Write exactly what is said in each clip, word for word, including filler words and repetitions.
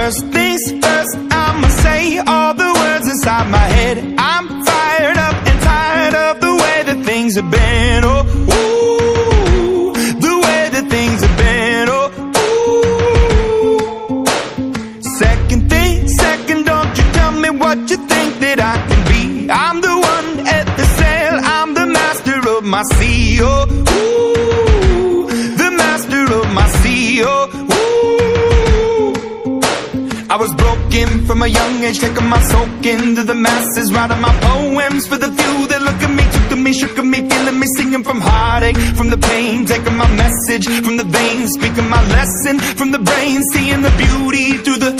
First things first, I'ma say all the words inside my head. I'm fired up and tired of the way that things have been. Oh, ooh, the way that things have been. Oh, ooh. Second thing, second, don't you tell me what you think that I can be. I'm the one at the sail, I'm the master of my sea. Oh, ooh, the master of my sea. Oh, I was broken from a young age, taking my soak into the masses, writing my poems for the few that look at me, took to me, shook at me, feeling me, singing from heartache, from the pain, taking my message from the veins, speaking my lesson from the brain, seeing the beauty through the...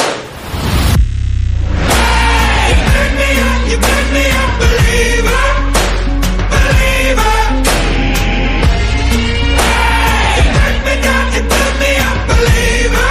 Hey, you pick me up, you pick me up, believer, believer. Hey, you pick me down, you pick me up, believer.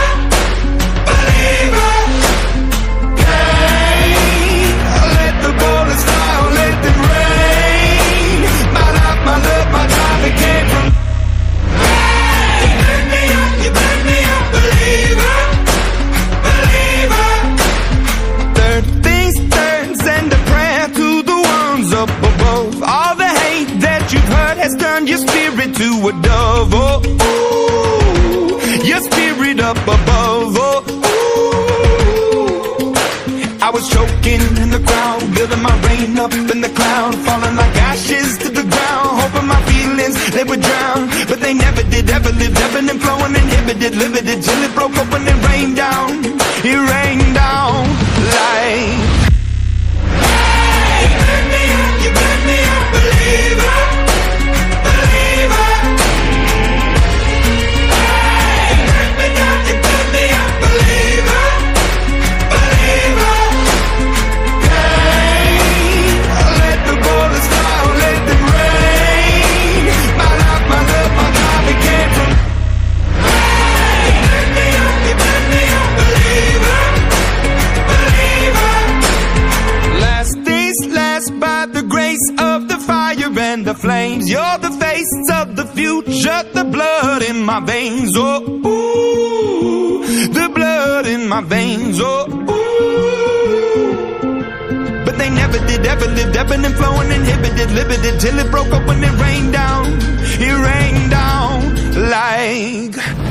Has turned your spirit to a dove. Oh, ooh, your spirit up above. Oh, ooh. I was choking in the crowd, building my rain up in the cloud, falling like ashes to the ground, hoping my feelings they would drown, but they never did. Ever lived, ebbing and flowing, inhibited, limited, till it broke open and rained down. It rained down like. Hey, you pick me up, you pick me up, believer. The flames, you're the face of the future, the blood in my veins. Oh, ooh, the blood in my veins. Oh, ooh. But they never did, ever lived, ebbing and flowing, inhibited, limited, till it broke up when it rained down. It rained down like.